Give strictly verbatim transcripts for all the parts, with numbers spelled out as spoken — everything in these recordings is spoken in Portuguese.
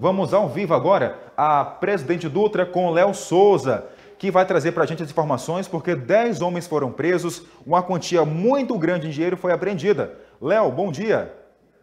Vamos ao vivo agora a Presidente Dutra com Léo Souza, que vai trazer para a gente as informações, porque dez homens foram presos, uma quantia muito grande de dinheiro foi apreendida. Léo, bom dia.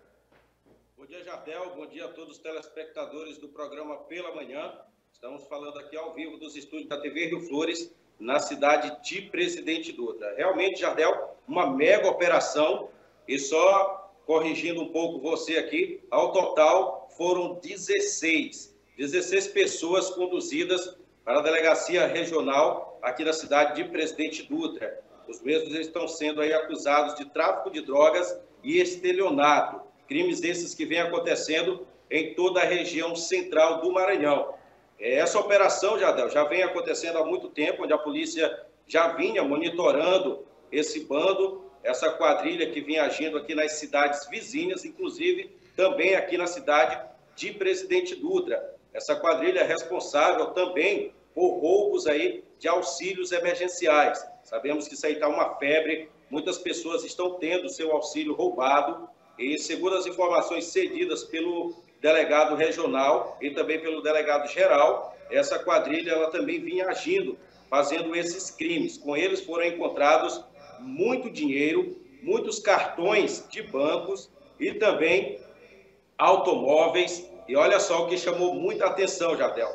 Bom dia, Jardel. Bom dia a todos os telespectadores do programa Pela Manhã. Estamos falando aqui ao vivo dos estúdios da T V Rio Flores, na cidade de Presidente Dutra. Realmente, Jardel, uma mega operação, e só corrigindo um pouco você aqui, ao total foram dezesseis, dezesseis pessoas conduzidas para a delegacia regional aqui na cidade de Presidente Dutra. Os mesmos estão sendo aí acusados de tráfico de drogas e estelionato, crimes esses que vêm acontecendo em toda a região central do Maranhão. Essa operação, Jardel, já vem acontecendo há muito tempo, onde a polícia já vinha monitorando esse bando, essa quadrilha que vinha agindo aqui nas cidades vizinhas, inclusive também aqui na cidade de Presidente Dutra. Essa quadrilha é responsável também por roubos aí de auxílios emergenciais. Sabemos que isso aí está uma febre, muitas pessoas estão tendo seu auxílio roubado e, segundo as informações cedidas pelo delegado regional e também pelo delegado geral, essa quadrilha ela também vinha agindo, fazendo esses crimes. Com eles foram encontrados muito dinheiro, muitos cartões de bancos e também automóveis. E olha só o que chamou muita atenção, Jardel,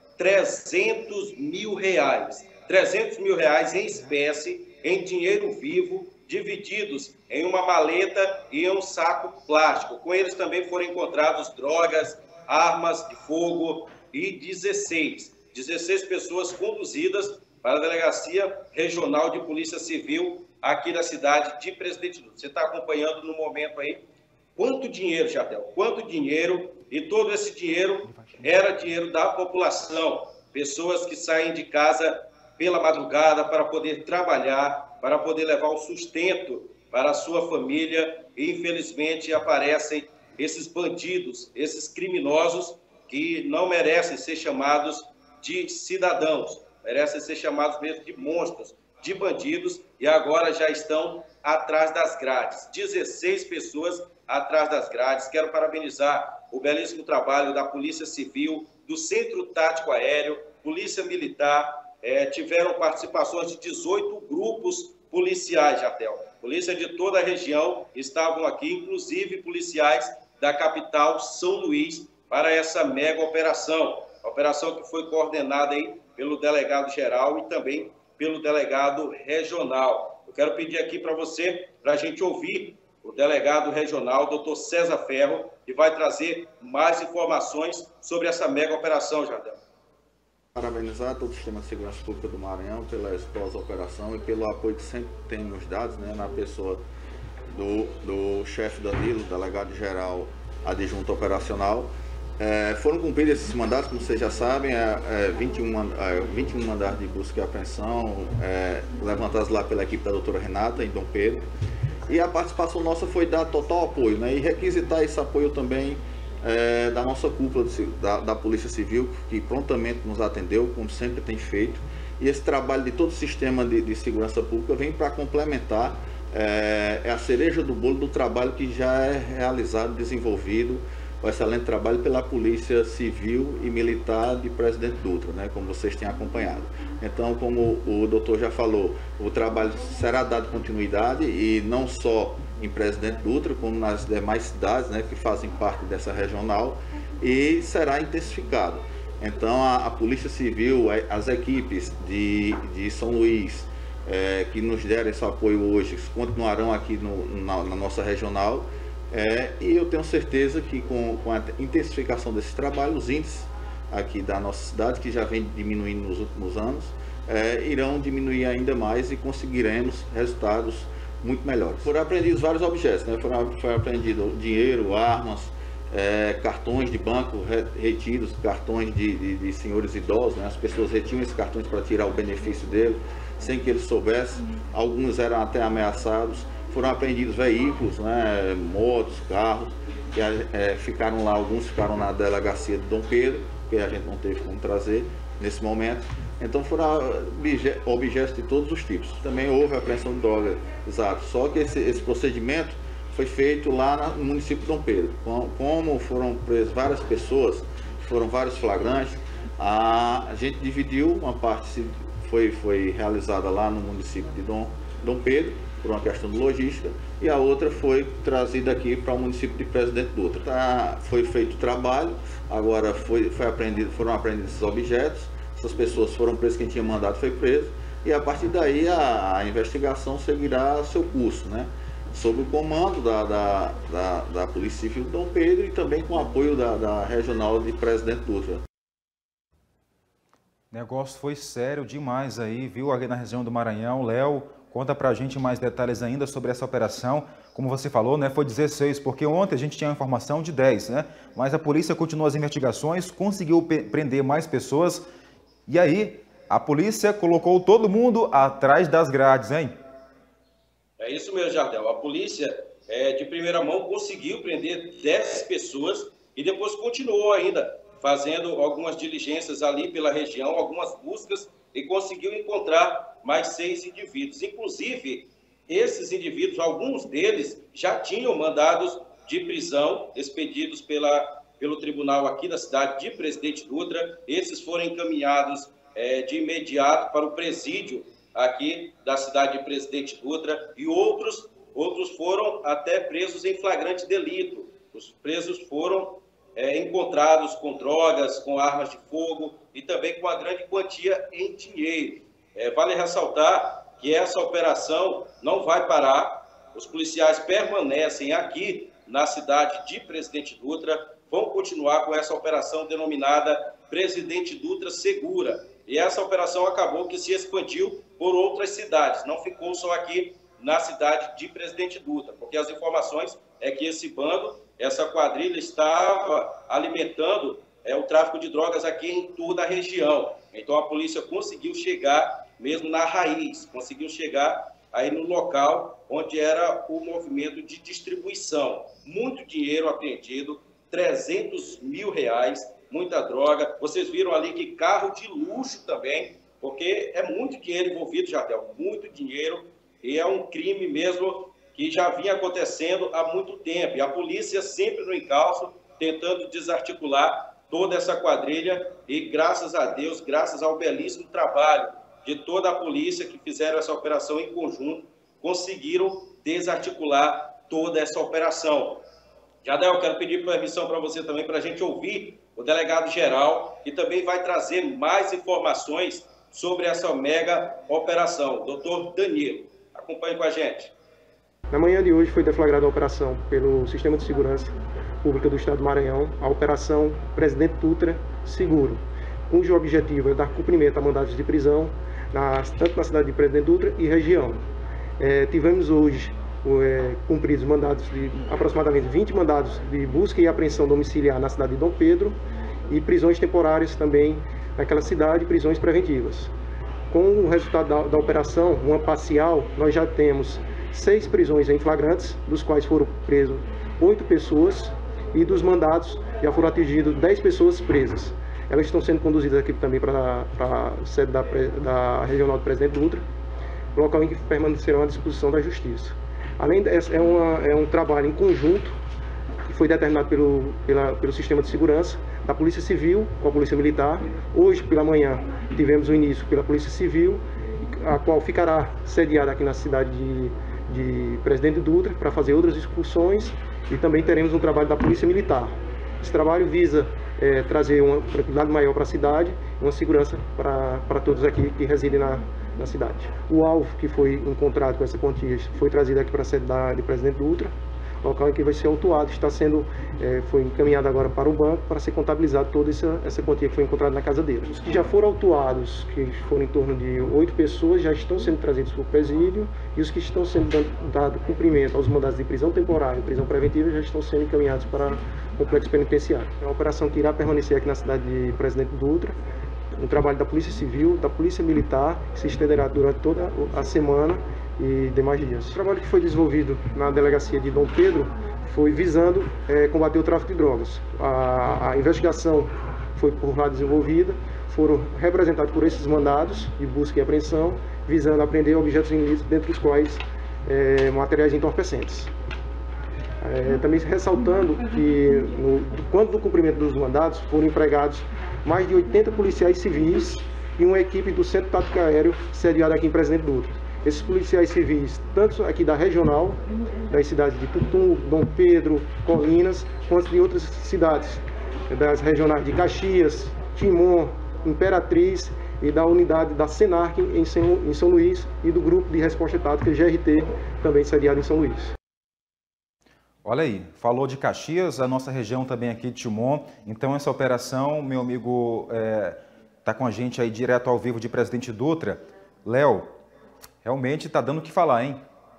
trezentos mil reais, trezentos mil reais em espécie, em dinheiro vivo, divididos em uma maleta e em um saco plástico. Com eles também foram encontrados drogas, armas de fogo e dezesseis, dezesseis pessoas conduzidas para a Delegacia Regional de Polícia Civil aqui na cidade de Presidente Dutra. Você está acompanhando no momento aí quanto dinheiro, Jardel, quanto dinheiro, e todo esse dinheiro era dinheiro da população, pessoas que saem de casa pela madrugada para poder trabalhar, para poder levar o sustento para a sua família, e infelizmente aparecem esses bandidos, esses criminosos que não merecem ser chamados de cidadãos, merecem ser chamados mesmo de monstros, de bandidos, e agora já estão atrás das grades. dezesseis pessoas atrás das grades. Quero parabenizar o belíssimo trabalho da Polícia Civil, do Centro Tático Aéreo, Polícia Militar. É, tiveram participações de dezoito grupos policiais, Jardel. Polícia de toda a região estavam aqui, inclusive policiais da capital São Luís, para essa mega operação. A operação que foi coordenada aí pelo delegado geral e também pelo delegado regional. Eu quero pedir aqui para você, para a gente ouvir o delegado regional, doutor César Ferro, que vai trazer mais informações sobre essa mega operação, Jardel. Parabenizar todo o Sistema de Segurança Pública do Maranhão pela exitosa operação e pelo apoio que sempre tem nos dados, né, na pessoa do, do chefe Danilo, delegado-geral adjunto operacional. É, foram cumpridos esses mandatos, como vocês já sabem, é, é, vinte e um, é, vinte e um mandatos de busca e apreensão, é, levantados lá pela equipe da doutora Renata, em Dom Pedro. E a participação nossa foi dar total apoio, né, e requisitar esse apoio também É, da nossa cúpula de, da, da Polícia Civil, que prontamente nos atendeu, como sempre tem feito. E esse trabalho de todo o sistema de, de segurança pública vem para complementar é, é a cereja do bolo do trabalho que já é realizado, desenvolvido, o excelente trabalho pela Polícia Civil e Militar de Presidente Dutra, né, como vocês têm acompanhado. Então, como o doutor já falou, o trabalho será dado continuidade, e não só em Presidente Dutra, como nas demais cidades, né, que fazem parte dessa regional, e será intensificado. Então, a, a Polícia Civil, as equipes de, de São Luís, é, que nos deram esse apoio hoje, continuarão aqui no, na, na nossa regional, é, e eu tenho certeza que com, com a intensificação desse trabalho, os índices aqui da nossa cidade, que já vem diminuindo nos últimos anos, é, irão diminuir ainda mais e conseguiremos resultados muito melhores. Foram apreendidos vários objetos, né? Foram, foi apreendido dinheiro, armas, é, cartões de banco retidos, cartões de, de, de senhores idosos, né? As pessoas retinham esses cartões para tirar o benefício dele, sem que eles soubessem. Alguns eram até ameaçados. Foram apreendidos veículos, né? Motos, carros, que é, ficaram lá, alguns ficaram na delegacia de Dom Pedro, que a gente não teve como trazer nesse momento. Então foram objetos de todos os tipos. Também houve apreensão de droga, exato. Só que esse, esse procedimento foi feito lá no município de Dom Pedro. Como foram presas várias pessoas, foram vários flagrantes. A, a gente dividiu, uma parte foi, foi realizada lá no município de Dom, Dom Pedro, por uma questão de logística, e a outra foi trazida aqui para o município de Presidente Dutra. Tá, foi feito o trabalho, agora foi, foi apreendido, foram apreendidos esses objetos, essas pessoas foram presas, quem tinha mandado foi preso, e a partir daí a, a investigação seguirá seu curso, né? Sob o comando da, da, da, da Polícia Civil de Dom Pedro e também com o apoio da, da Regional de Presidente Dutra. O negócio foi sério demais aí, viu, aqui na região do Maranhão. Léo, conta pra gente mais detalhes ainda sobre essa operação. Como você falou, né, foi dezesseis, porque ontem a gente tinha a informação de dez, né? Mas a polícia continuou as investigações, conseguiu prender mais pessoas. E aí, a polícia colocou todo mundo atrás das grades, hein? É isso mesmo, Jardel. A polícia, é, de primeira mão, conseguiu prender dez pessoas e depois continuou ainda fazendo algumas diligências ali pela região, algumas buscas, e conseguiu encontrar mais seis indivíduos. Inclusive, esses indivíduos, alguns deles, já tinham mandados de prisão expedidos pela, pelo tribunal aqui da cidade de Presidente Dutra. Esses foram encaminhados é, de imediato para o presídio aqui da cidade de Presidente Dutra, e outros, outros foram até presos em flagrante delito. Os presos foram é, encontrados com drogas, com armas de fogo e também com uma grande quantia em dinheiro. É, vale ressaltar que essa operação não vai parar, os policiais permanecem aqui na cidade de Presidente Dutra, vão continuar com essa operação denominada Presidente Dutra Segura. E essa operação acabou que se expandiu por outras cidades, não ficou só aqui na cidade de Presidente Dutra, porque as informações é que esse bando, essa quadrilha estava alimentando é, o tráfico de drogas aqui em toda a região. Então a polícia conseguiu chegar mesmo na raiz, conseguiu chegar aí no local onde era o movimento de distribuição. Muito dinheiro apreendido, trezentos mil reais, muita droga. Vocês viram ali que carro de luxo também, porque é muito dinheiro envolvido, Jardel, muito dinheiro, e é um crime mesmo que já vinha acontecendo há muito tempo. E a polícia sempre no encalço, tentando desarticular toda essa quadrilha, e graças a Deus, graças ao belíssimo trabalho de toda a polícia que fizeram essa operação em conjunto, conseguiram desarticular toda essa operação. Jardel, eu quero pedir permissão para você também, para a gente ouvir o delegado-geral, que também vai trazer mais informações sobre essa mega operação. Doutor Danilo, acompanhe com a gente. Na manhã de hoje foi deflagrada a operação pelo Sistema de Segurança Pública do Estado do Maranhão, a Operação Presidente Dutra Seguro, cujo objetivo é dar cumprimento a mandados de prisão, na, tanto na cidade de Presidente Dutra e região. É, tivemos hoje é, cumpridos mandados de aproximadamente vinte mandados de busca e apreensão domiciliar na cidade de Dom Pedro e prisões temporárias também naquela cidade, prisões preventivas. Com o resultado da, da operação, uma parcial, nós já temos seis prisões em flagrantes, dos quais foram presos oito pessoas, e dos mandados já foram atingidos dez pessoas presas. Elas estão sendo conduzidas aqui também para a sede da, da Regional do Presidente Dutra, local em que permanecerão à disposição da Justiça. Além dessa, é, uma, é um trabalho em conjunto que foi determinado pelo, pela, pelo Sistema de Segurança da Polícia Civil com a Polícia Militar. Hoje, pela manhã, tivemos o início pela Polícia Civil, a qual ficará sediada aqui na cidade de, de Presidente Dutra para fazer outras excursões, e também teremos um trabalho da Polícia Militar. Esse trabalho visa é, trazer uma tranquilidade maior para a cidade, uma segurança para, para todos aqui que residem na, na cidade. O alvo que foi encontrado com essa quantia foi trazido aqui para a sede da, de Presidente Dutra, local em que vai ser autuado, está sendo, é, foi encaminhado agora para o banco para ser contabilizado toda essa, essa quantia que foi encontrada na casa dele. Os que já foram autuados, que foram em torno de oito pessoas, já estão sendo trazidos para o presídio, e os que estão sendo dando, dado cumprimento aos mandados de prisão temporária e prisão preventiva já estão sendo encaminhados para o complexo penitenciário. É uma operação que irá permanecer aqui na cidade de Presidente Dutra, um trabalho da Polícia Civil, da Polícia Militar, que se estenderá durante toda a semana e demais dias. O trabalho que foi desenvolvido na delegacia de Dom Pedro foi visando é, combater o tráfico de drogas. A, a investigação foi por lá desenvolvida, foram representados por esses mandados de busca e apreensão, visando apreender objetos ilícitos, dentre os quais é, materiais entorpecentes. É, também ressaltando que, no, quando do cumprimento dos mandados, foram empregados mais de oitenta policiais civis e uma equipe do Centro Tático Aéreo sediada aqui em Presidente Dutra. Esses policiais civis, tanto aqui da regional, das cidades de Tutum, Dom Pedro, Colinas, quanto de outras cidades, das regionais de Caxias, Timon, Imperatriz e da unidade da Senarc em São Luís e do Grupo de Resposta Tática G R T, também sediado em São Luís. Olha aí, falou de Caxias, a nossa região também aqui de Timon. Então essa operação, meu amigo, está é, com a gente aí direto ao vivo de Presidente Dutra. Léo, realmente está dando o que falar, hein?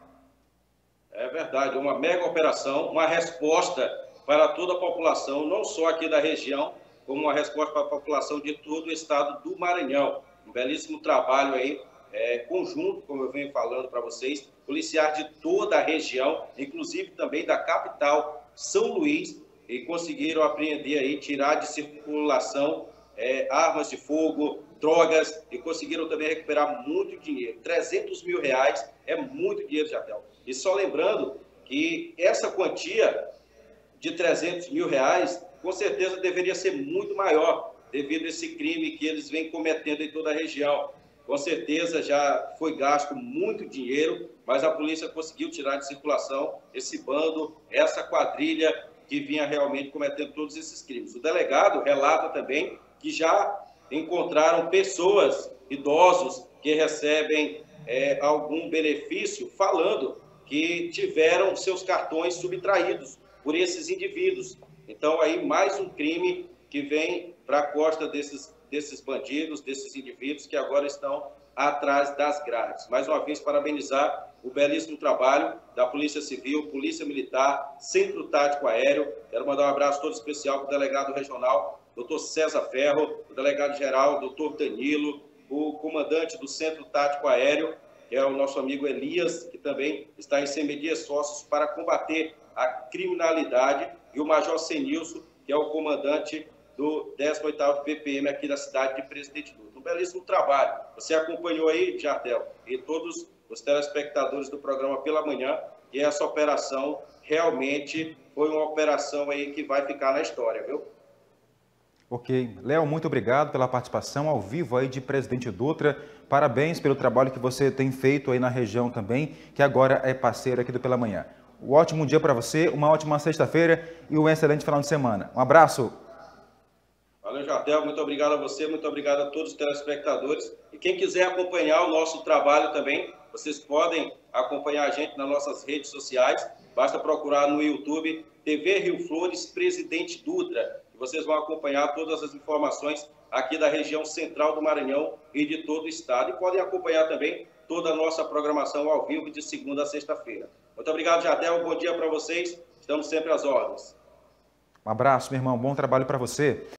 É verdade, uma mega operação, uma resposta para toda a população, não só aqui da região, como uma resposta para a população de todo o estado do Maranhão. Um belíssimo trabalho aí, é, conjunto, como eu venho falando para vocês, policiais de toda a região, inclusive também da capital, São Luís, e conseguiram apreender aí, tirar de circulação é, armas de fogo, drogas, e conseguiram também recuperar muito dinheiro. trezentos mil reais é muito dinheiro, Jardel. E só lembrando que essa quantia de trezentos mil reais, com certeza deveria ser muito maior, devido a esse crime que eles vêm cometendo em toda a região. Com certeza já foi gasto muito dinheiro, mas a polícia conseguiu tirar de circulação esse bando, essa quadrilha que vinha realmente cometendo todos esses crimes. O delegado relata também que já encontraram pessoas, idosos, que recebem é, algum benefício, falando que tiveram seus cartões subtraídos por esses indivíduos. Então, aí, mais um crime que vem para a costa desses, desses bandidos, desses indivíduos que agora estão atrás das grades. Mais uma vez, parabenizar o belíssimo trabalho da Polícia Civil, Polícia Militar, Centro Tático Aéreo. Quero mandar um abraço todo especial para o delegado regional, doutor César Ferro, o delegado-geral, doutor Danilo, o comandante do Centro Tático Aéreo, que é o nosso amigo Elias, que também está em cem dias sócios para combater a criminalidade, e o Major Senilson, que é o comandante do décimo oitavo P P M aqui da cidade de Presidente Dutra. Um belíssimo trabalho. Você acompanhou aí, Jardel, e todos os telespectadores do programa Pela Manhã, e essa operação realmente foi uma operação aí que vai ficar na história, viu? Ok. Léo, muito obrigado pela participação ao vivo aí de Presidente Dutra. Parabéns pelo trabalho que você tem feito aí na região também, que agora é parceiro aqui do Pela Manhã. Um ótimo dia para você, uma ótima sexta-feira e um excelente final de semana. Um abraço. Valeu, Jardel. Muito obrigado a você, muito obrigado a todos os telespectadores. E quem quiser acompanhar o nosso trabalho também, vocês podem acompanhar a gente nas nossas redes sociais. Basta procurar no YouTube T V Rio Flores Presidente Dutra. E vocês vão acompanhar todas as informações aqui da região central do Maranhão e de todo o estado. E podem acompanhar também toda a nossa programação ao vivo de segunda a sexta-feira. Muito obrigado, Jardel. Bom dia para vocês. Estamos sempre às ordens. Um abraço, meu irmão. Bom trabalho para você.